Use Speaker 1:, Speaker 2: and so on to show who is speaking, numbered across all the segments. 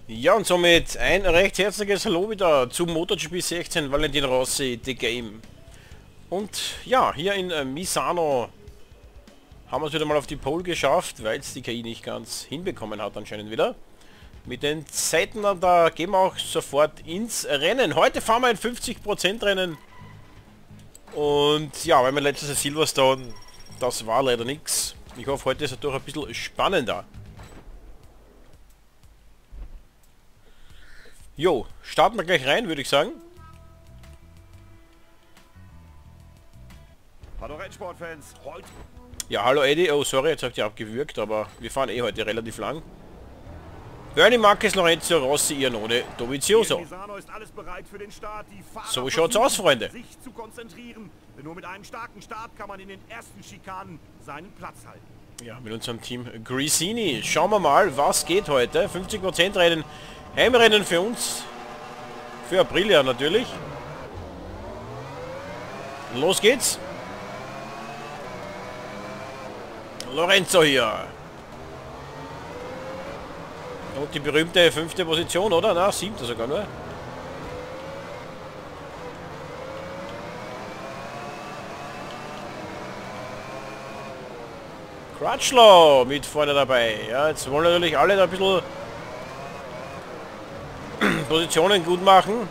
Speaker 1: Ja, und somit ein recht herzliches Hallo wieder zu MotoGP 16 Valentino Rossi, The Game. Und ja, hier in Misano haben wir es wieder mal auf die Pole geschafft, weil es die KI nicht ganz hinbekommen hat anscheinend wieder. Mit den Zeiten, da gehen wir auch sofort ins Rennen. Heute fahren wir ein 50% Rennen. Und ja, weil mein letztes Silverstone, das war leider nichts. Ich hoffe, heute ist es doch ein bisschen spannender. Jo, starten wir gleich rein, würde ich sagen.
Speaker 2: Hallo Rennsportfans, heute...
Speaker 1: Ja, hallo Eddie. Oh, sorry, jetzt habt ihr abgewürgt, aber wir fahren eh heute relativ lang. Bernie Marquez, Lorenzo Rossi, Iannone, Dovizioso.
Speaker 2: Ist alles bereit für den Start. Die Fahrer
Speaker 1: So schaut's aus, Freunde.
Speaker 2: sich zu konzentrieren, denn nur mit einem starken Start kann man in den ersten Schikanen seinen Platz halten.
Speaker 1: Ja, mit unserem Team Gresini. Schauen wir mal, was geht heute. 50% Rennen. Heimrennen für uns. Für Aprilia natürlich. Los geht's. Lorenzo hier. Und die berühmte 5. Position, oder? Na, 7. sogar nur. Crutchlow mit vorne dabei. Ja, jetzt wollen natürlich alle da ein bisschen Positionen gut machen.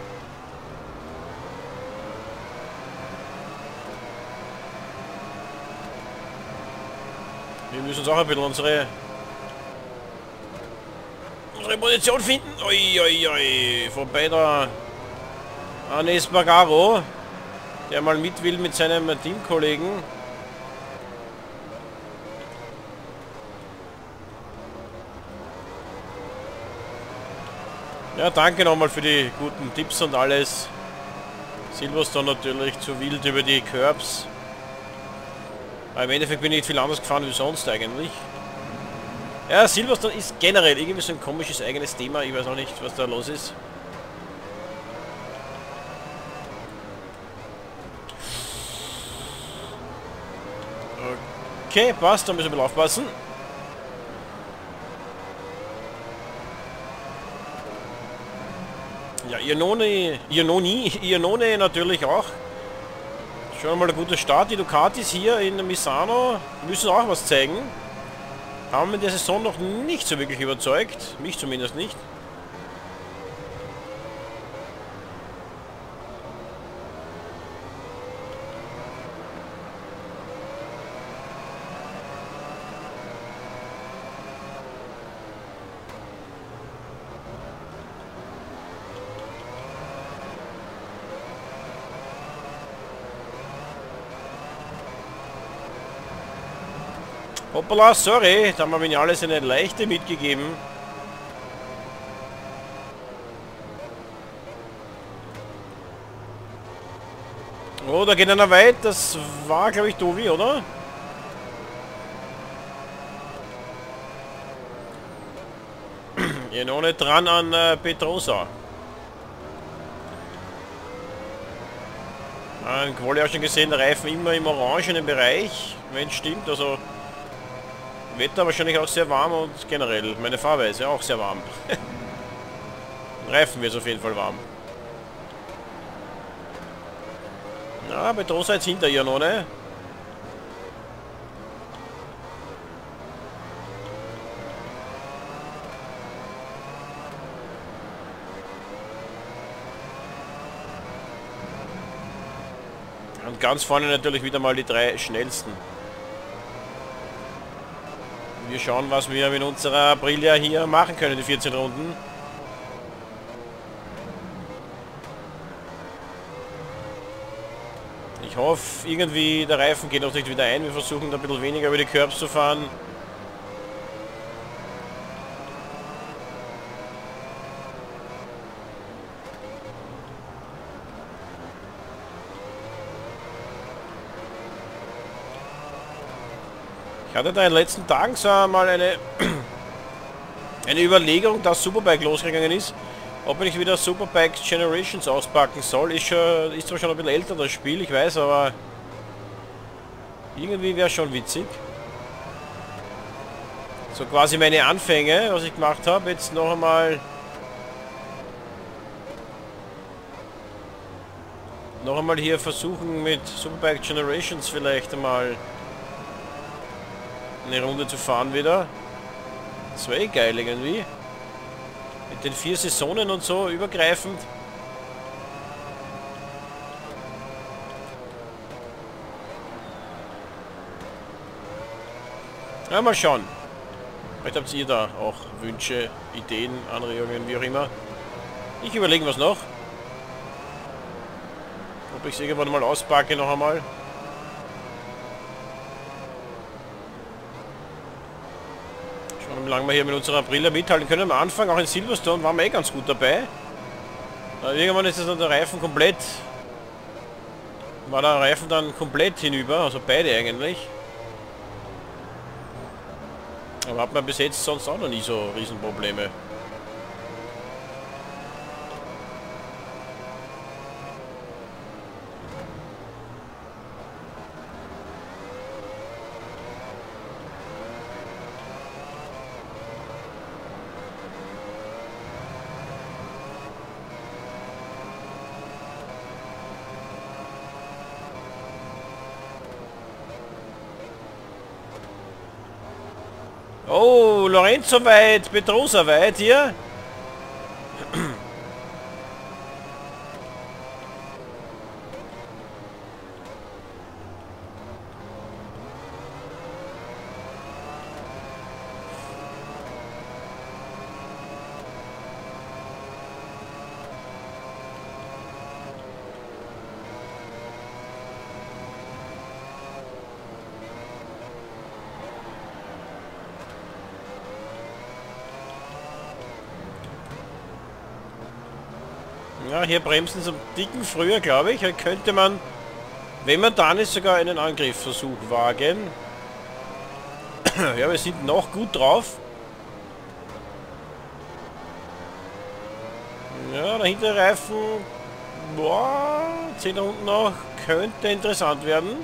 Speaker 1: Wir müssen uns auch ein bisschen unsere Position finden. Oi, oi, oi. Vorbei da an Espargaro, der mal mit will mit seinem Teamkollegen. Ja, danke nochmal für die guten Tipps und alles. Silverstone natürlich zu wild über die Curbs. Aber im Endeffekt bin ich nicht viel anders gefahren wie sonst eigentlich. Ja, Silverstone ist generell irgendwie so ein komisches eigenes Thema. Ich weiß auch nicht, was da los ist. Okay, passt, da müssen wir ein bisschen aufpassen. Ja, Iannone natürlich auch. Schon mal ein guter Start. Die Ducatis hier in Misano müssen auch was zeigen. Haben in der Saison noch nicht so wirklich überzeugt. Mich zumindest nicht. Hoppala, sorry, da haben wir Vinales eine leichte mitgegeben. Oh, da geht einer weit. Das war, glaube ich, Dovi, oder? Iannone dran an Pedrosa. Ein Quali auch schon gesehen, Reifen immer im orangenen Bereich, wenn es stimmt, also Wetter wahrscheinlich auch sehr warm und generell meine Fahrweise auch sehr warm. Reifen wird auf jeden Fall warm. Ja, Pedrosa jetzt hinter Iannone. Und ganz vorne natürlich wieder mal die 3 schnellsten. Wir schauen, was wir mit unserer Aprilia hier machen können, die 14 Runden. Ich hoffe, irgendwie der Reifen geht noch nicht wieder ein. Wir versuchen da ein bisschen weniger über die Curbs zu fahren. Ich hatte da in den letzten Tagen so mal eine Überlegung, dass Superbike losgegangen ist, ob ich wieder Superbike Generations auspacken soll. Ist zwar schon ein bisschen älter das Spiel, ich weiß, aber irgendwie wäre schon witzig. So quasi meine Anfänge, was ich gemacht habe. Jetzt noch einmal... Noch einmal hier versuchen mit Superbike Generations vielleicht einmal eine Runde zu fahren wieder. Das war eh geil irgendwie. Mit den 4 Saisonen und so übergreifend. Ja, mal schauen. Vielleicht habt ihr da auch Wünsche, Ideen, Anregungen, wie auch immer. Ich überlege was noch. Ob ich es irgendwann mal auspacke noch einmal. Schauen, wie lange wir hier mit unserer Brille mithalten können. Am Anfang, auch in Silverstone, waren wir eh ganz gut dabei. Aber irgendwann ist es dann der Reifen komplett... War der Reifen dann komplett hinüber, also beide eigentlich. Aber hat man bis jetzt sonst auch noch nie so Riesenprobleme. Oh, Lorenzo weit, Pedrosa weit hier. Ja, hier bremsen sie dicken früher, glaube ich. Hier könnte man, wenn man dann ist, sogar einen Angriffsversuch wagen. Ja, wir sind noch gut drauf. Ja, der hintere Reifen, boah, 10 Runden noch, könnte interessant werden.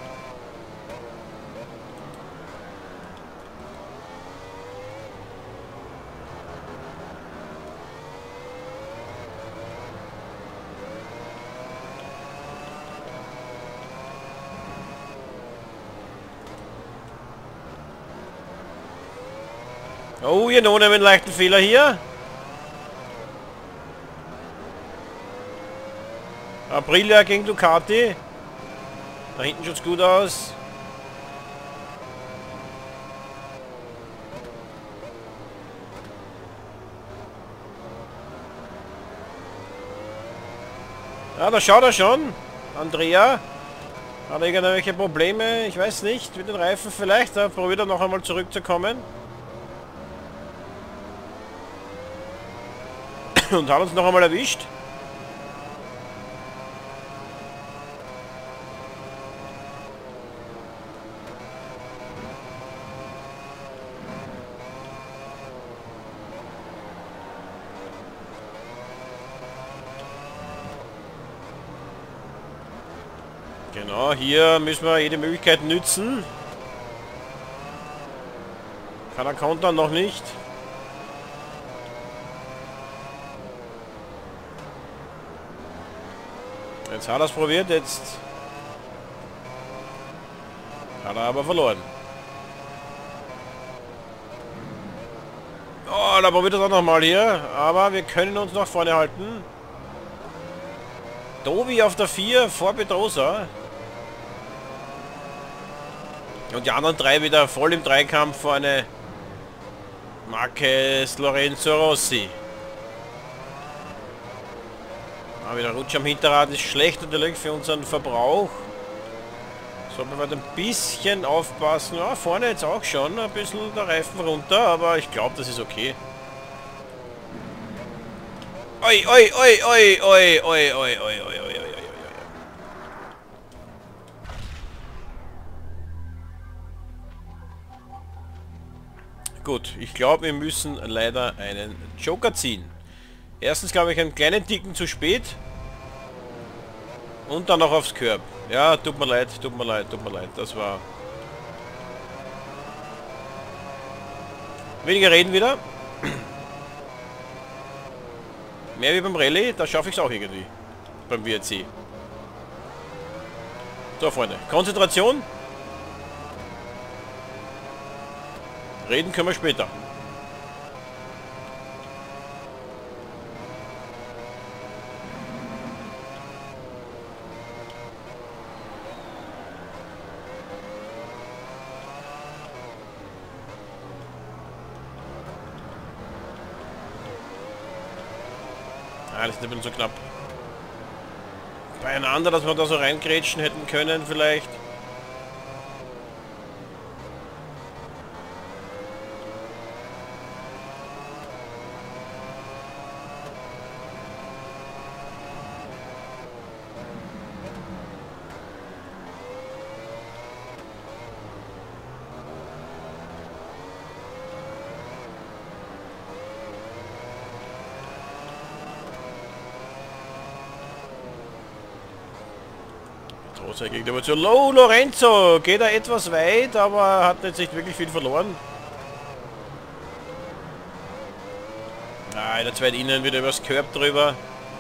Speaker 1: Oh, hier noch einen leichten Fehler hier. Aprilia gegen Ducati. Da hinten schaut es gut aus. Ja, da schaut er schon. Andrea. Hat er irgendwelche Probleme? Ich weiß nicht. Mit den Reifen vielleicht. Da probiert er noch einmal zurückzukommen. Und hat uns noch einmal erwischt. Genau, hier müssen wir jede Möglichkeit nützen. Kann er kontern noch nicht. Jetzt hat er es probiert, jetzt hat er aber verloren. Oh, da probiert er es auch nochmal hier, aber wir können uns noch vorne halten. Dovi auf der 4 vor Pedrosa. Und die anderen 3 wieder voll im Dreikampf vorne. Marquez, Lorenzo Rossi. Wieder Rutsch am Hinterrad ist schlecht natürlich für unseren Verbrauch. Sollte man ein bisschen aufpassen. Ja, vorne jetzt auch schon ein bisschen der Reifen runter, aber ich glaube, das ist okay. Oi, oi, oi, oi, oi, oi, oi, oi, oi, oi, oi. Gut, ich glaube, wir müssen leider einen Joker ziehen. Erstens glaube ich einen kleinen Ticken zu spät. Und dann noch aufs Curb. Ja, tut mir leid, tut mir leid, tut mir leid. Das war... Weniger reden wieder. Mehr wie beim Rallye, da schaffe ich es auch irgendwie. Beim WRC. So, Freunde. Konzentration. Reden können wir später. Ah, das ist ein bisschen zu knapp. Beieinander, dass wir da so reingrätschen hätten können vielleicht. Großer Gegner zu Lorenzo geht er etwas weit, aber hat jetzt nicht wirklich viel verloren. Ah, in der zweiten Innen wieder übers Curb drüber.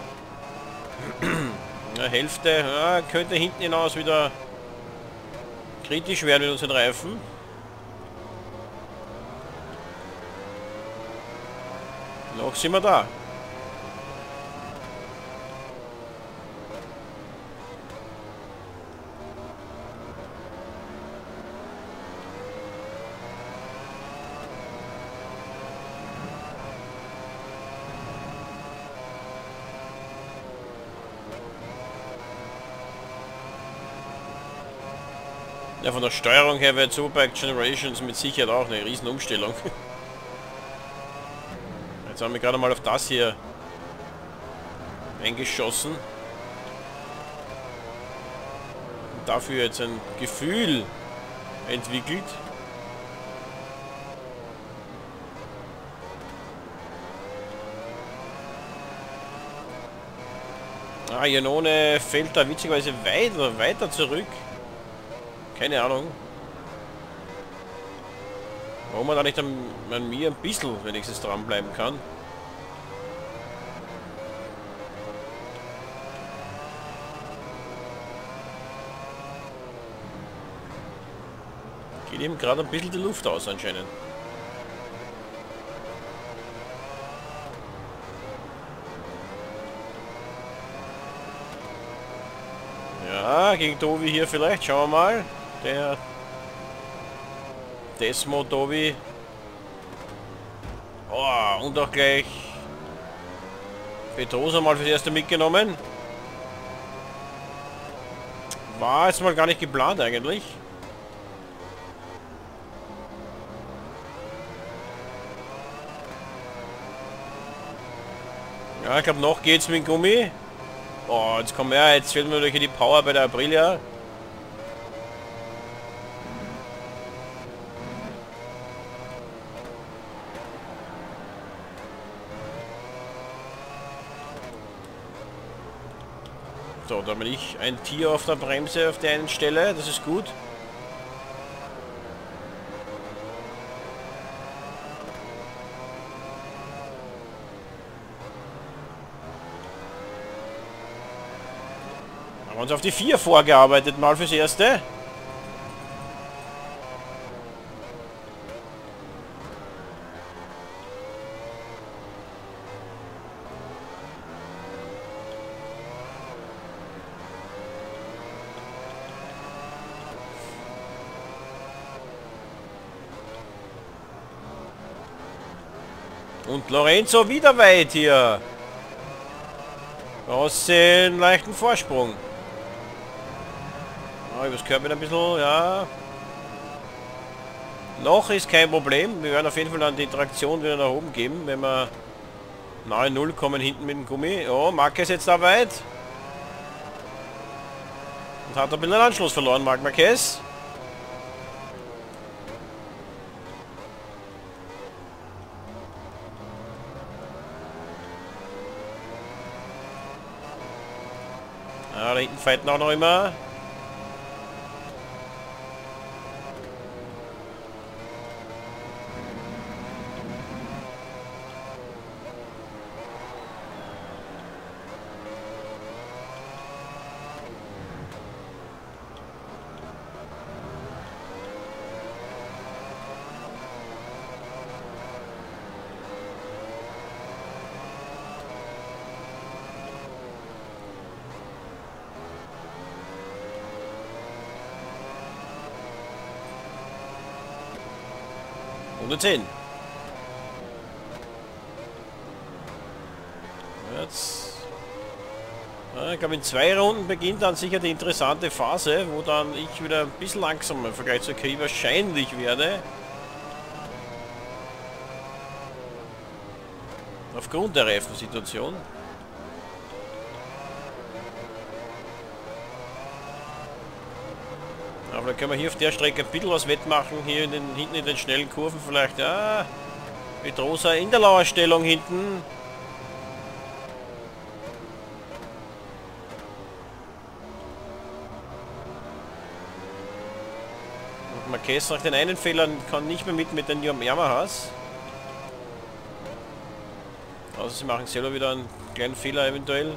Speaker 1: Ja, Hälfte. Ja, könnte hinten hinaus wieder kritisch werden mit unseren Reifen. Noch sind wir da. Ja, von der Steuerung her wäre Superbike Generations mit Sicherheit auch eine riesen Umstellung. Jetzt haben wir gerade mal auf das hier eingeschossen. Und dafür jetzt ein Gefühl entwickelt. Ah, Janone fällt da witzigerweise weiter zurück. Keine Ahnung. Warum man da nicht an mir ein bisschen wenigstens dranbleiben kann. Geht ihm gerade ein bisschen die Luft aus anscheinend. Ja, gegen Dovi hier vielleicht. Schauen wir mal. Der Desmo Dovi. Oh, und auch gleich Pedrosa mal fürs erste mitgenommen. War jetzt mal gar nicht geplant eigentlich. Ja, ich glaube noch geht's mit dem Gummi. Oh, jetzt kommen wir, jetzt fehlt mir natürlich die Power bei der Aprilia. So, da bin ich ein Tier auf der Bremse auf der einen Stelle, das ist gut. Haben wir uns auf die 4 vorgearbeitet, mal fürs Erste. Und Lorenzo wieder weit hier. Aus den leichten Vorsprung. Oh, übers Körper ein bisschen, ja. Noch ist kein Problem. Wir werden auf jeden Fall dann die Traktion wieder nach oben geben, wenn wir nahe Null kommen hinten mit dem Gummi. Oh, Marquez jetzt da weit. Und hat ein bisschen den Anschluss verloren, Marc Marquez. Ja, da hinten fighten auch noch immer. Runde 10. Jetzt... Ja, ich glaube, in 2 Runden beginnt dann sicher die interessante Phase, wo dann ich wieder ein bisschen langsamer im Vergleich zur KI wahrscheinlich werde. Aufgrund der Reifensituation. Aber da können wir hier auf der Strecke ein bisschen was wettmachen. Hier hinten in den schnellen Kurven vielleicht. Ja, mit Rosa in der Lauerstellung hinten. Und Marquez nach den einen Fehlern kann nicht mehr mit den Yamahas. Also sie machen selber wieder einen kleinen Fehler eventuell.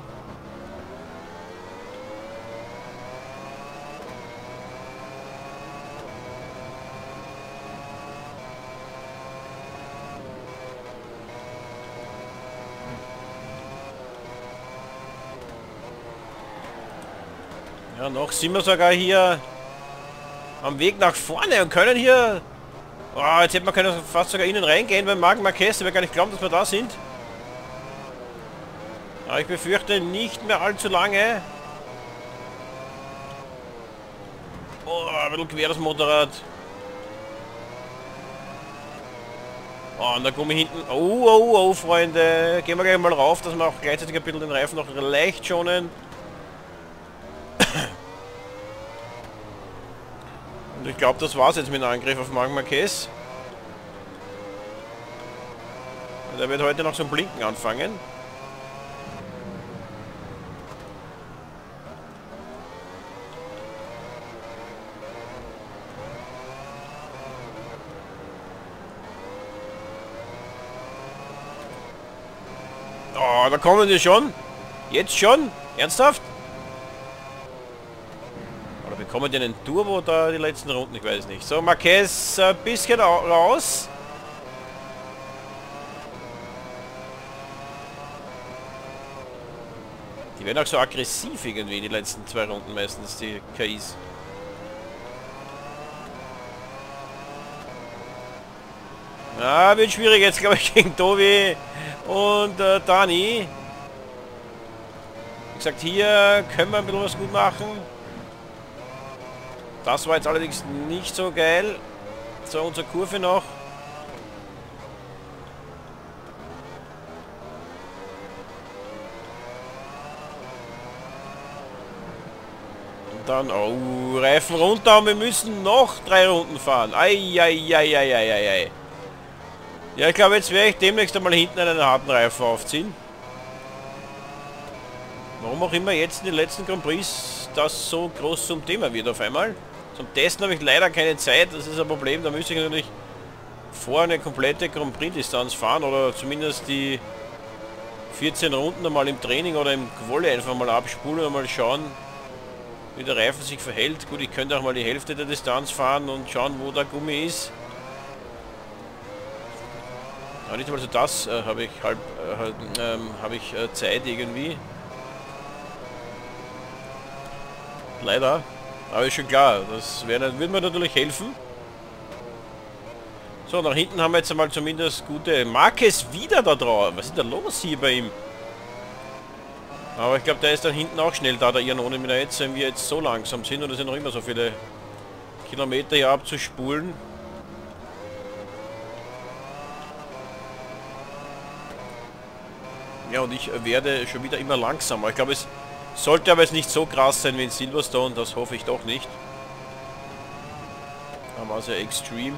Speaker 1: Ja, noch sind wir sogar hier am Weg nach vorne und können hier... Oh, jetzt hätte man können fast sogar innen reingehen beim Marc Marquez. Ich will gar nicht glauben, dass wir da sind. Aber ich befürchte nicht mehr allzu lange. Oh, ein bisschen quer das Motorrad. Oh, und da komme ich hinten... Oh, oh, oh, Freunde. Gehen wir gleich mal rauf, dass wir auch gleichzeitig ein bisschen den Reifen noch leicht schonen. Und ich glaube, das war's jetzt mit dem Angriff auf Marc Marquez. Der wird heute noch zum Blinken anfangen. Oh, da kommen die schon. Jetzt schon? Ernsthaft? Oder bekommen die einen Turbo da die letzten Runden? Ich weiß nicht. So, Marquez ein bisschen raus. Die werden auch so aggressiv irgendwie die letzten 2 Runden meistens, die KIs. Ah, wird schwierig jetzt, glaube ich, gegen Tobi und Dani. Wie gesagt, hier können wir ein bisschen was gut machen. Das war jetzt allerdings nicht so geil. So, unsere Kurve noch. Und dann, oh, Reifen runter und wir müssen noch 3 Runden fahren. Ei. Ja, ich glaube, jetzt werde ich demnächst einmal hinten einen harten Reifen aufziehen. Warum auch immer jetzt in den letzten Grand Prix das so groß zum Thema wird auf einmal. Zum Testen habe ich leider keine Zeit, das ist ein Problem. Da müsste ich natürlich vor eine komplette Grand Prix Distanz fahren oder zumindest die 14 Runden einmal im Training oder im Quali einfach mal abspulen und mal schauen, wie der Reifen sich verhält. Gut, ich könnte auch mal die Hälfte der Distanz fahren und schauen, wo der Gummi ist. Aber nicht einmal so das habe ich Zeit irgendwie. Leider. Aber ist schon klar, das würde mir natürlich helfen. So, nach hinten haben wir jetzt einmal zumindest gute... Marquez wieder da drauf. Was ist da los hier bei ihm? Aber ich glaube, der ist dann hinten auch schnell da, der Iannone, wenn wir jetzt so langsam sind und es sind noch immer so viele Kilometer hier abzuspulen. Ja, und ich werde schon wieder immer langsamer. Ich glaube, es sollte aber jetzt nicht so krass sein wie in Silverstone, das hoffe ich doch nicht. Da war es ja extrem.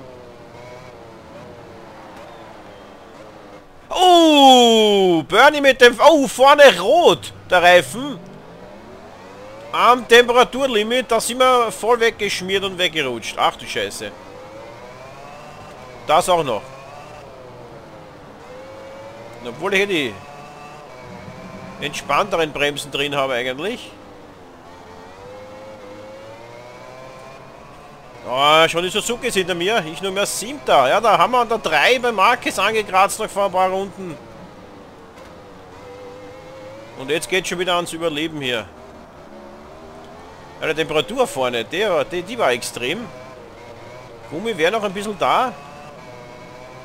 Speaker 1: Oh, Bernie mit dem... Oh, vorne rot, der Reifen. Am Temperaturlimit, da sind wir voll weggeschmiert und weggerutscht. Ach du Scheiße. Das auch noch. Obwohl ich hier die entspannteren Bremsen drin habe eigentlich. Oh, schon die Suzuki hinter mir. Ich nur mehr 7. Ja, da haben wir an der 3 bei Marquez angekratzt noch vor ein paar Runden. Und jetzt geht schon wieder ans Überleben hier. Ja, die Temperatur vorne, die war extrem. Gummi wäre noch ein bisschen da.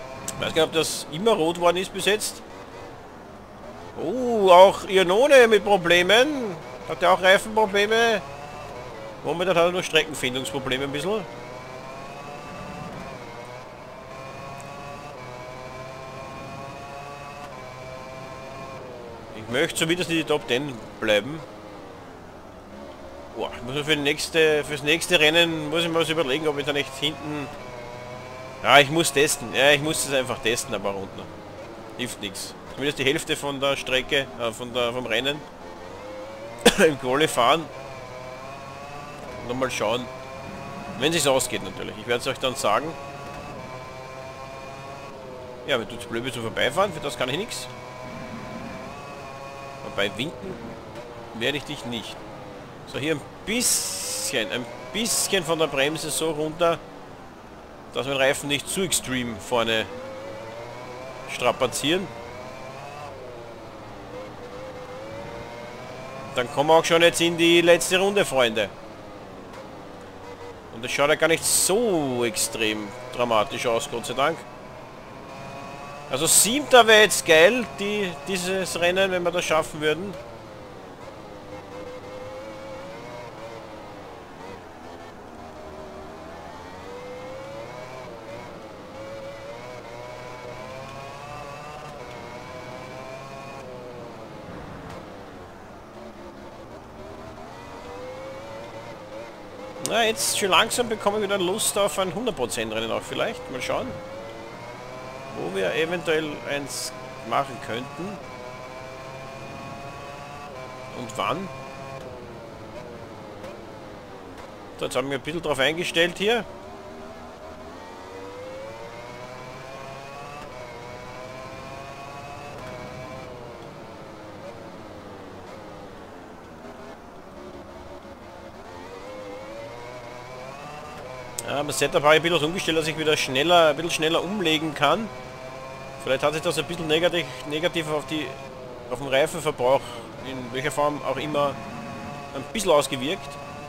Speaker 1: Ich weiß gar nicht, ob das immer rot worden ist bis jetzt. Oh, auch Iannone mit Problemen. Hat er auch Reifenprobleme? Momentan hat er nur Streckenfindungsprobleme ein bisschen. Ich möchte zumindest in die Top 10 bleiben. Boah, ich muss mir fürs nächste Rennen muss ich mir was überlegen, ob ich da nicht hinten... Ja, ich muss testen. Ja, ich muss es einfach testen, aber runter. Hilft nichts. Zumindest die Hälfte von der Strecke, vom Rennen im Quali fahren. Und mal schauen, wenn es ausgeht natürlich. Ich werde es euch dann sagen. Ja, wenn du zu blöd bist zum Vorbeifahren, für das kann ich nichts. Bei Winken werde ich dich nicht. So, hier ein bisschen von der Bremse so runter, dass mein Reifen nicht zu extrem vorne strapazieren. Dann kommen wir auch schon jetzt in die letzte Runde, Freunde. Und das schaut ja gar nicht so extrem dramatisch aus, Gott sei Dank. Also 7. wäre jetzt geil, dieses Rennen, wenn wir das schaffen würden. Na, jetzt schon langsam bekomme ich wieder Lust auf ein 100% Rennen auch vielleicht. Mal schauen, wo wir eventuell eins machen könnten. Und wann. So, jetzt haben wir ein bisschen drauf eingestellt hier. Ja, das Setup habe ich ein bisschen umgestellt, dass ich wieder ein bisschen schneller umlegen kann. Vielleicht hat sich das ein bisschen negativ auf den Reifenverbrauch, in welcher Form auch immer, ein bisschen ausgewirkt.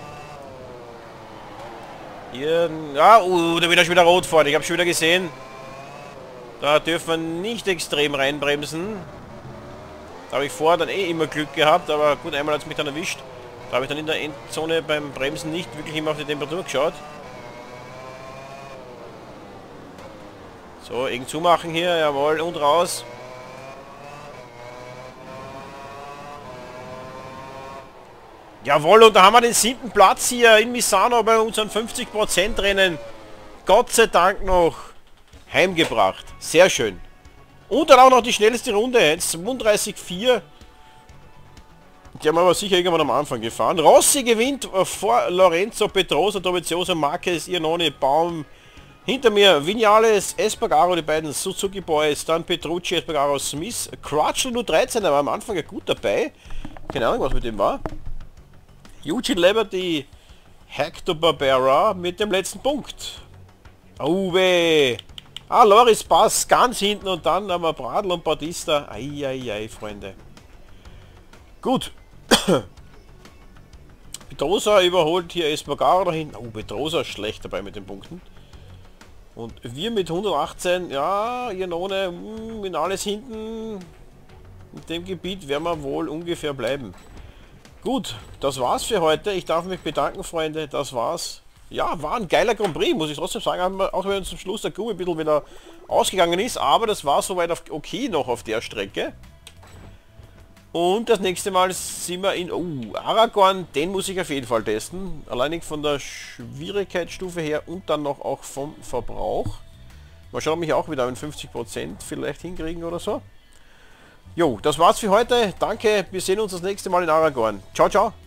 Speaker 1: Hier, ja, da wird er schon wieder rot vorne. Ich habe schon wieder gesehen. Da dürfen wir nicht extrem reinbremsen. Da habe ich vorher dann eh immer Glück gehabt, aber gut, einmal hat es mich dann erwischt. Da habe ich dann in der Endzone beim Bremsen nicht wirklich immer auf die Temperatur geschaut. So, irgend zumachen hier, jawohl, und raus. Jawohl, und da haben wir den 7. Platz hier in Misano bei unseren 50% Rennen. Gott sei Dank noch heimgebracht. Sehr schön. Und dann auch noch die schnellste Runde, jetzt 32,4. Die haben wir aber sicher irgendwann am Anfang gefahren. Rossi gewinnt vor Lorenzo, Pedrosa, Dovizioso, Marquez, Iannone, Baum. Hinter mir Vinales, Espargaro, die beiden Suzuki Boys, dann Petrucci, Espargaro, Smith, Crutchlow nur 13, er war am Anfang ja gut dabei. Keine Ahnung, was mit dem war. Eugene Liberty, Hector Barbera mit dem letzten Punkt. Oh weh. Ah, Loris Bass ganz hinten und dann haben wir Bradl und Bautista. Eieiei, Freunde. Gut. Pedrosa überholt hier Espargaro da hinten. Oh, Pedrosa ist schlecht dabei mit den Punkten. Und wir mit 118, ja, Iannone, in alles hinten, in dem Gebiet werden wir wohl ungefähr bleiben. Gut, das war's für heute. Ich darf mich bedanken, Freunde, das war's. Ja, war ein geiler Grand Prix, muss ich trotzdem sagen, auch wenn zum Schluss der Gummi ein bisschen wieder ausgegangen ist, aber das war soweit okay noch auf der Strecke. Und das nächste Mal sind wir in Aragorn, den muss ich auf jeden Fall testen. Alleinig von der Schwierigkeitsstufe her und dann noch auch vom Verbrauch. Mal schauen, ob ich auch wieder mit 50% vielleicht hinkriegen oder so. Jo, das war's für heute. Danke, wir sehen uns das nächste Mal in Aragorn. Ciao, ciao.